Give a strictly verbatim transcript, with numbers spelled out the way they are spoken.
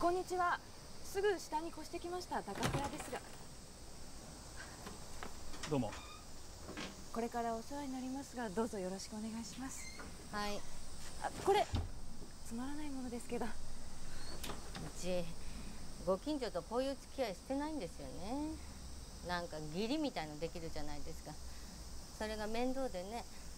こんにちは。すぐ下に越してきました高倉ですが。 どうも。 これからお世話になりますが、どうぞよろしくお願いします。 はい。 あ、これつまらないものですけど、うちご近所とこういう付き合いしてないんですよね。なんか義理みたいのできるじゃないですか。それが面倒でね。